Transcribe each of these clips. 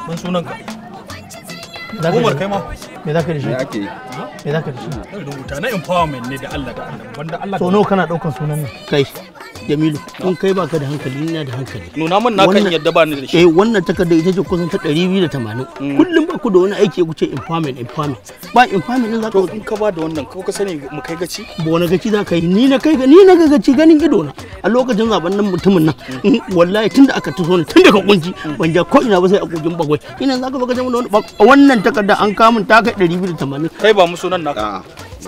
ban sunan ka Umar kai ma me zaka da shi me zaka da shi rubuta na empowerment ne da Allah banda Allah to nawa kana daukar sunan nan kai Jamilu in kai baka da hankali ina da hankali nuna min na kan yadda ba ni da shi wannan takarda ita ce kusan ta 280 kullum ba ku da wani aiki ku ce empowerment ba empowerment din zaka in ka ba da wannan ka sani mu kai gaci ba wani gaci zaka yi ni na ga gaci ganin ido na a lokacin zaben nan mutumin nan wallahi tunda aka taso ni tun daga kunci ban ja ko ina ba sai a kogin bagwai ina zaka baka jama wannan takarda an kamun ta kai 280 kai ba mu sunan naka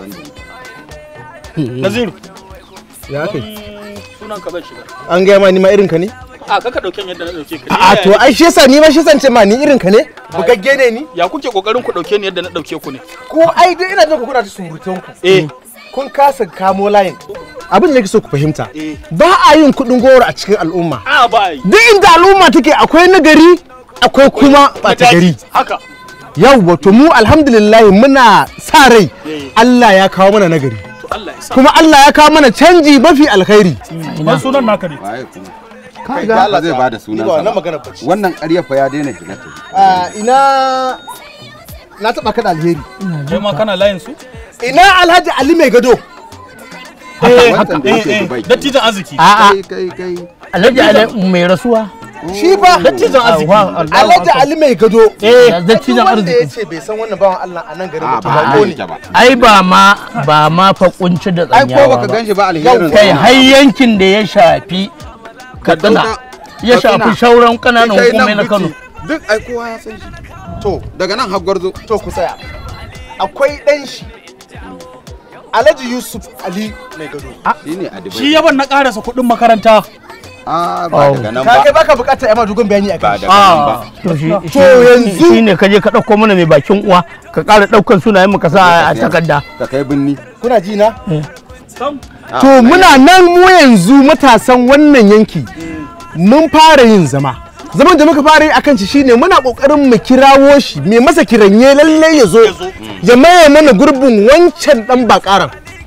Naziru ya kai sunan ka zan shiga an ga ma ni ma irin ka ne a kaka dauke yadda na dauke ka a to ai shi yasa ni ma shi sance ma ni irin ka ne bugagge ne ni ya kuke kokarin ku dauke ni yadda na dauke ku ne ko ai dai ina jin ku kuna ta surutan ku kun kasa kamo layin abin da nake so ku fahimta ba a yin kudin goro a cikin al'umma a ba yi duk inda al'umma take akwai nagari akwai kuma bata gari haka yawwa to mu alhamdulillah muna sa rai Allah ya kawo mana nagari kuma Allah ya kawo mana canji mafi alkhairi ban sunan naka ne kaga Allah zai bada sunan sa wannan ƙarya fa ya daina ginata ina na taba kada alheri kai ma kana layin su ina Alhaji Ali mai gado dattijan arziki kai Alhaji Ali mai rasuwa shi ba dattijan arziki Alhaji Ali mai gado dattijan arziki wanda yace bai san wannan bawan Allah a nan garin ba ai ba ma fa kunci da tsanyawa ai ko baka ganshi ba alherin kai har yankin da ya shafi Katsina ya shafi shauran kananan hukumai na Kano duk ai kowa ya san shi to daga nan har Gwarzo to ku tsaya akwai dan shi Alhaji Yusuf Ali mai gado shine Adibai shi yaban na karasa kuɗin makaranta ba daga nan ba kai baka bukatar ai ma dogon bayani akai to yanzu shine kaje ka dauko mana mai bakin uwa ka ƙara daukan sunayen mu ka sa a takarda ka kai binni kuna ji na to muna nan mu yanzu matasan wannan yanki mun fara yin zaman da muka fara yi akan shi shine muna kokarin mu kirawo shi me masa kiranye lalle ya zo ya maye mana gurbin wancan dan bakaran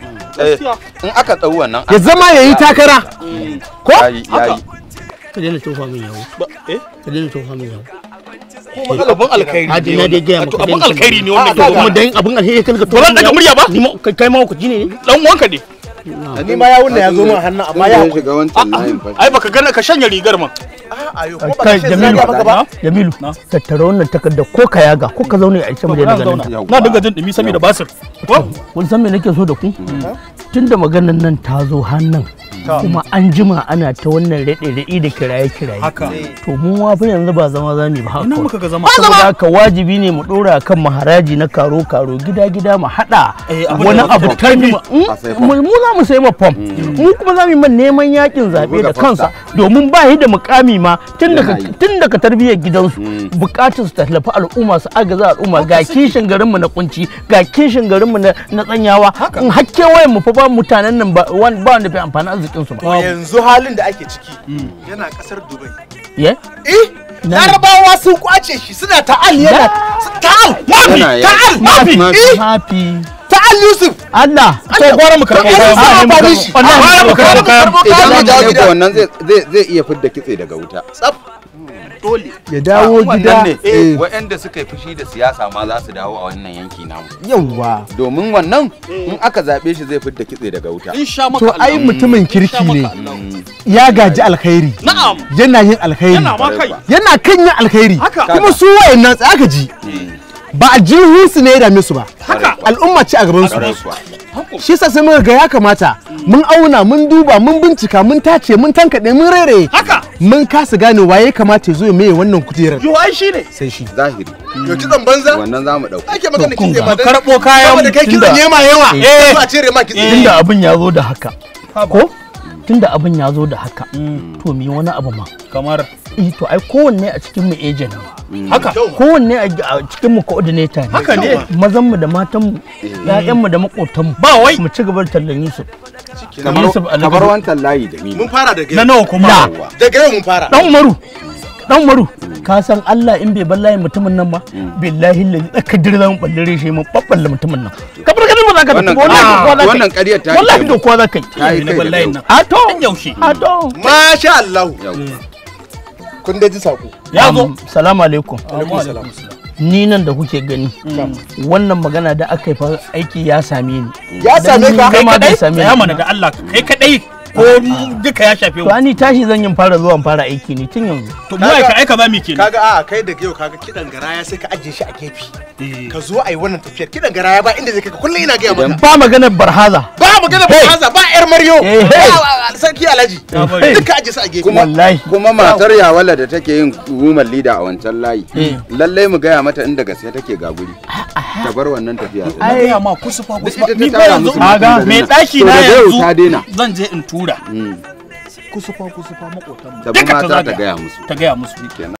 in aka tsawo wannan ya zama yayi takara ko yayi ka daina tofa min yawo ka daina tofa min yawo kuma abun alkhairi ne na dai ga maka abun alkhairi ne wannan kuma dan abun alkhairi kan ka to ran daga murya ba kai ma ku ji ne dan uwanka ne ni ma ya wunda ya zo min hannu amma ya shiga wancan layin fa ai baka gane ka shanya rigar man ayo ko baka shanya baka ba Jamilu tattara wannan takarda ko ka yaga ko ka zauna a cikin majalisa na dinga jin dumi saboda basir kun san me nake so da ku tunda maganar nan ta zo hannun kuma an jima ana ta wannan raɗe-raɗe da kiraye-kiraye to mu ma fa yanzu ba zama zami ba haka muka ga zama saboda haka wajibi ne mu dora kan maharaji na karo-karo gida-gida mu hada wani abu tarbi mu za mu sai ma fam mu kuma za mu yi neman yakin zabe da kansa domin ba shi da mukami ma tun daga tarbiyyar gidansu bukatun su tallafi al'umma su agaza al'umma ga kishin garinmu na kunci ga kishin garinmu na tsanyawa in hakke wayan mu fa ba mutanen nan ba wanda bai amfani arzikin su ba yanzu halin da ake ciki yana kasar Dubai Larabawa sun kwace shi suna ta'al yana mafi ta'al Yusuf Allah to gwara mu karɓo wannan zai iya fidda kitse daga wuta tsaf dole ya dawo gida waɗanda suka yi fushi da siyasa ma za su dawo a wannan yanki namu yawa domin wannan in aka zaɓe shi zai fidda kitse daga wuta to ai mutumin kirki ne ya gaji alkhairi yana yin alkhairi yana kan yin alkhairi kuma su wayannan tsaka ji ba a su ne ya dame su ba al'umma ce a gaban su shi sa sai muka ga ya kamata mun auna mun duba mun bincika mun tace mun tankade mun rere mun kasa gane waye kamata ya zo ya maye wannan kujerar yo ai shine sai shi zahiri yo kitsan banza wannan zamu dauka ake magana kitse ma dan karbo kayan da kai kitsan yema yawa a cire ma kitse tunda abin ya zo da haka ko tunda abin ya zo da haka to mi wani abu ma kamar to ai kowanne a cikin mu agent haka kowanne a cikin mu coordinator ne haka ne mazan mu da matan mu ƴaƴan mu da makotan mu ba wai mu ci gaba da tallan Yusuf kamar wancan layi da ni mun fara daga na nawa kuma daga yau mun fara dan Umaru ka san Allah in bai ballahi mutumin nan ba billahi lillahi tsaka dirza mun ballare shi mun babballe mutumin nan ka bar kadin ba za ka tafi wannan ƙaryar ta wallahi da kowa za ka yi wallahi nan a to yaushe a to masha Allah kun da ji sako ya zo. Salamu alaikum. Ni nan da kuke gani wannan magana da aka yi fa aiki ya same ni. Ya same ka kai kadai ya mana da Allah kai kadai ko duka ya shafe mu. To ni tashi zan yin fara fara aiki ne tun yanzu. To mu aika za mu kenan. Kaga a kai da yau kaga kidan garaya sai ka ajiye shi a gefe. Ka zo ai wannan tafiyar kidan garaya ba inda zai kai kullun ina ga maka. Ba maganar barhaza. Ba maganar barhaza ba yar Maryo. Sarki Alhaji. Duka ajiye su a gefe. Kuma matar Yawala da take yin woman leader a wancan layi. Lallai mu gaya mata inda gaskiya take ga guri. Ta bar wannan tafiya. Ai ma kusufa ni ba yanzu kaga me daki na yanzu zan je in tura. Kusufa makotan mu. Da kuma ta gaya musu. Ta gaya musu.